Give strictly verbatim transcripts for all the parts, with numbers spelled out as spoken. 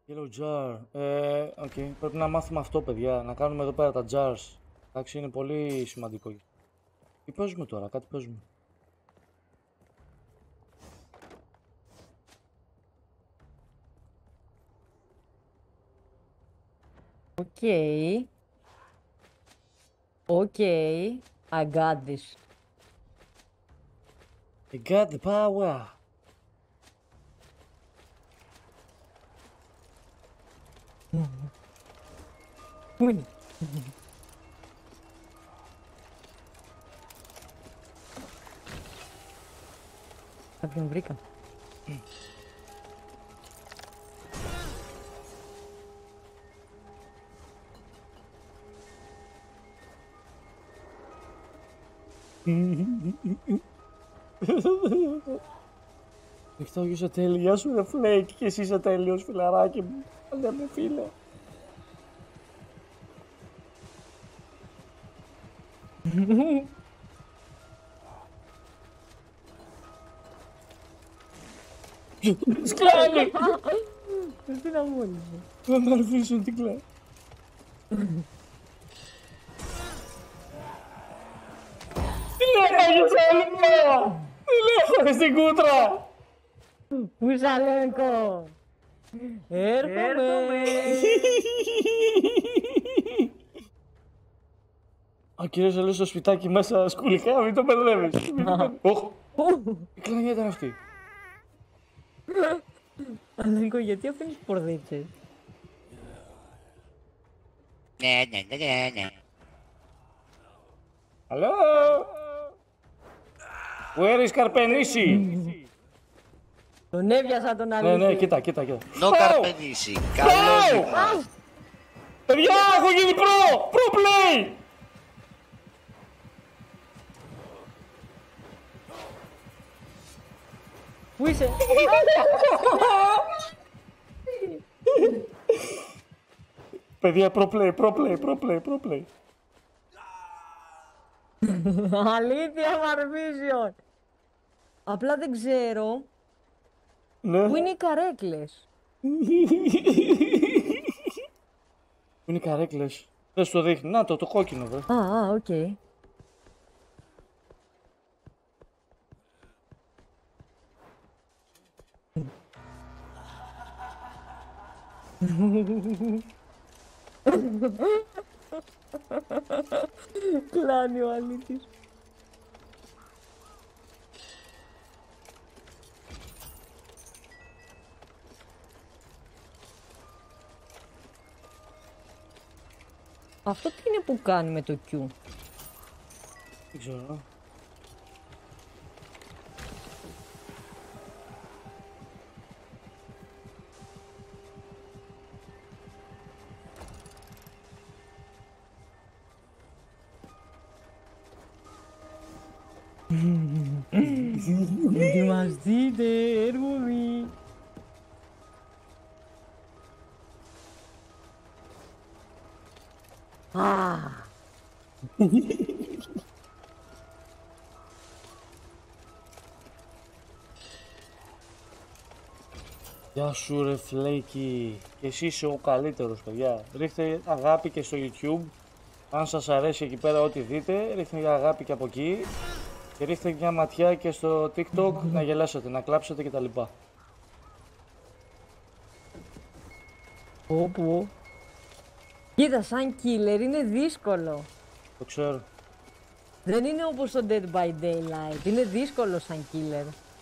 Yellow jar. Ε, okay. Πρέπει να μάθουμε αυτό, παιδιά. Να κάνουμε εδώ πέρα τα jars. Εντάξει, είναι πολύ σημαντικό. Τι παίζουμε τώρα, κάτι παίζουμε. Okay. Okay. I got this. I got the power. Πού είναι? Κάποιον βρήκα. Αυτό είσαι τέλειο, γεια σου ρε Φλέικ, και εσύ είσαι τέλειος φιλαράκι μου. Καλέ μου φίλε. Σκλάβι! Τι να μόλις. Δεν μ' αρφίσουν την κλαίει. Τι λέγαγες άλλη μέρα! Τι λέγαγες στην κούτρα! Πουσαλένκο! Έρχομαι! Ο κύριος έλεγε στο σπιτάκι μέσα σκουλικά, μην το μπερδεύεις. Οχ! Τι κλανιά ήταν αυτή. Αλένκο, γιατί αφήνεις πορδίτσες? Ναι, ναι, ναι, ναι, ναι. Hello? Where is Καρπενήσι? Τον έβιασα τον Ναι, αλήθεια. ναι, κοίτα, κοίτα, κοίτα. Νο Καρπενήσι. Καλό λοιπόν. Παιδιά, έχω γίνει προ! Pro play! Πού είσαι? Παιδιά, pro play, pro play, pro play, pro play. Αλήθεια, Μαρβίζιον! Απλά δεν ξέρω Ναι. πού είναι οι καρέκλες. Πού είναι οι καρέκλες? Δεν σου το δείχνει. Να το, το κόκκινο, βρε. Α, α, οκ. Κλάνει ο αλήτης. Αυτό τι είναι που κάνει με το Q? Δεν ξέρω. Ετοιμαστείτε, έρχομαι. Α, Γεια σου ρε Φλέικι. Και εσύ είσαι ο καλύτερος, παιδιά. Ρίχτε αγάπη και στο YouTube. Αν σας αρέσει εκεί πέρα ό,τι δείτε, ρίχτε αγάπη και από εκεί. Και ρίχτε μια ματιά και στο TikTok να γελάσετε, να κλάψετε κτλ. όπου. Κοίτα, σαν killer είναι δύσκολο. Το ξέρω. Δεν είναι όπως το Dead by Daylight. Είναι δύσκολο σαν killer.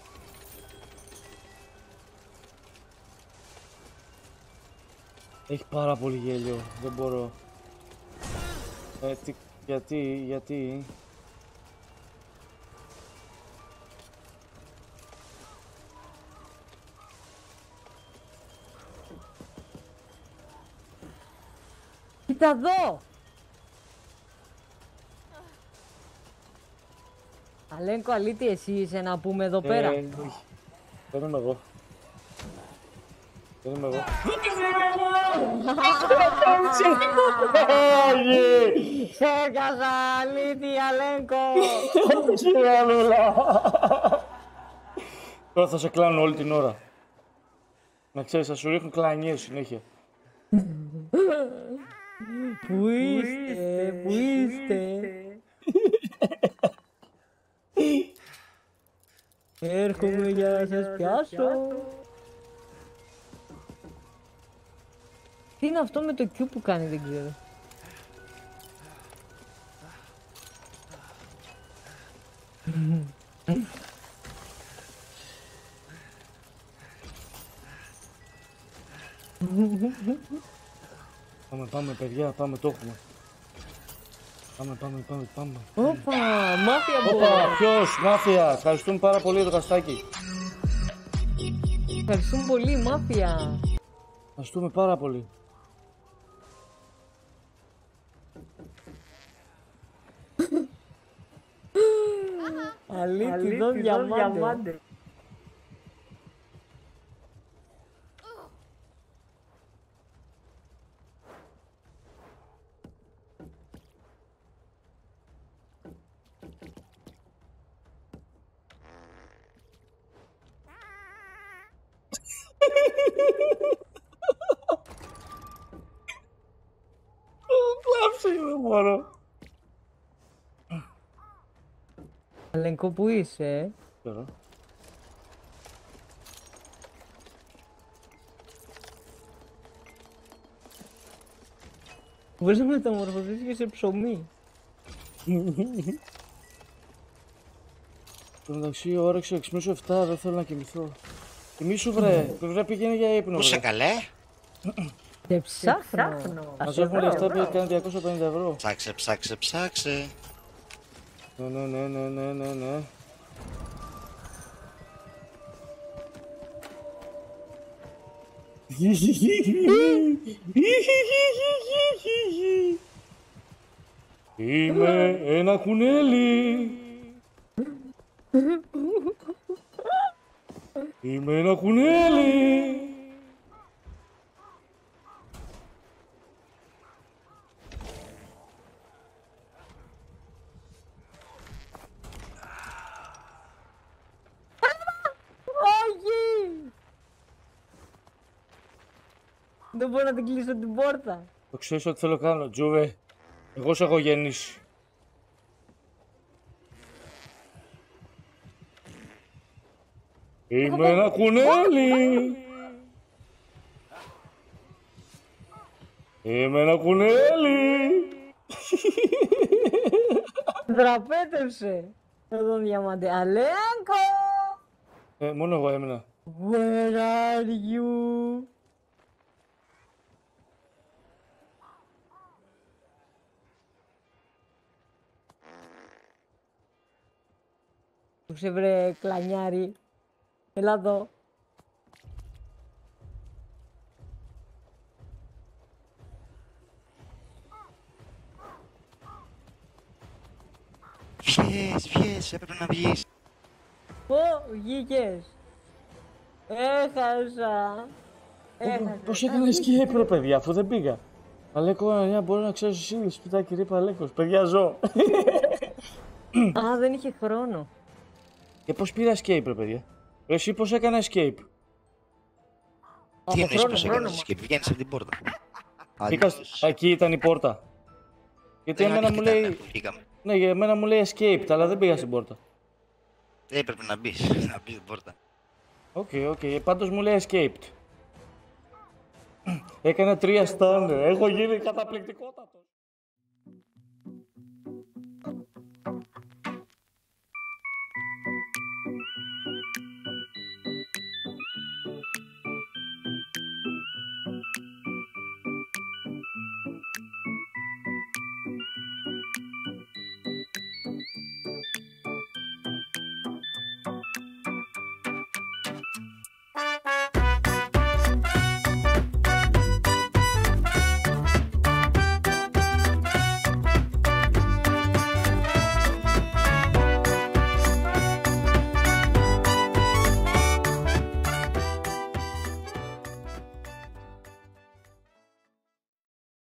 Έχει πάρα πολύ γέλιο. Δεν μπορώ. Ε, τι, γιατί, γιατί... Κοίτα εδώ! Αλένκο, αλήτη εσύ είσαι να πούμε εδώ πέρα. Ε, όχι. Δεν είμαι εγώ. Δεν είμαι εγώ. Σέκασα, αλήτη, Αλένκο! Όχι, Αλούλα. Τώρα θα σε κλάνω όλη την ώρα. Να ξέρεις, θα σου ρίχνουν κλανιές συνέχεια. Πού είστε, πού είστε. Έρχομαι για να σας πιάσω. Τι είναι αυτό με το Q που κάνει, δεν ξέρω. Πάμε, πάμε παιδιά, πάμε, το έχουμε. Πάμε, πάμε, πάμε, πάμε. Όπα, μάφια μπορεί. Όπα, ποιος, μάφια. Ευχαριστούμε πάρα πολύ το καστάκι. Ευχαριστούμε πολύ, μάφια. Ευχαριστούμε πάρα πολύ. Αλήτιδο διαμάντε. Κλάψε, δεν μπορώ. Αλενκό, που είσαι, ε? Τώρα. Μπορείς να μεταμορφωθείς και σε ψωμί. Στο μεταξύ, όρεξη έξι εφτά, δεν θέλω να κοιμηθώ. Κοιμήσου βρε, βρε πήγαινε για ύπνο. Πού σε βρε. καλέ. Και ψάχνω. Μαζεύουμε λεφτά που κάνει διακόσια πενήντα ευρώ. Ψάξε, ψάξε, ψάξε. Ναι, ναι, ναι, ναι, ναι, ναι, ναι. Είμαι ένα κουνέλι. Είμαι ένα κουνέλι. Όχι! Δεν μπορώ να την κλείσω την πόρτα. Το ξέρεις ότι θέλω κάνω, Τζούβε. Εγώ σε έχω γεννήσει. Είμαι ένα κουνέλι. Είμαι ένα κουνέλι. Δραπέτευσε τον διαμάντε. Αλέγκο! Ε, μόνο εγώ έμεινα. Where are you? Που σε βρε κλανιάρι. Έλα εδώ. Βγες, βγες, έπρεπε να βγεις. Πω, βγήκες. Έχασα. Έχασα. Πώς έκανε escape ρε παιδιά, αφού δεν πήγα. Αλέκο, εννιά μπορεί να ξέρεις εσύ, σπιτάκι ρίπα Αλέκος. Παιδιά ζω. Α, δεν είχε χρόνο. Και πώς πήρα escape ρε παιδιά. Ρε, εσύ πώς έκανα escape. Τι Από εννοείς χρόνο, πως χρόνο. έκανες και βγαίνεις από την πόρτα. Μπήκα, Αλλιώς, εκεί ήταν η πόρτα. Γιατί δεν εμένα μου ανοιχτή ήταν λέει, που βγήκαμε. ναι, για εμένα μου λέει escape, αλλά δεν πήγα στην πόρτα. Δεν έπρεπε να μπεις, να μπεις στην πόρτα. Οκ, οκ, πάντως μου λέει escaped. Έκανα τρία stun, έχω γίνει καταπληκτικότατος.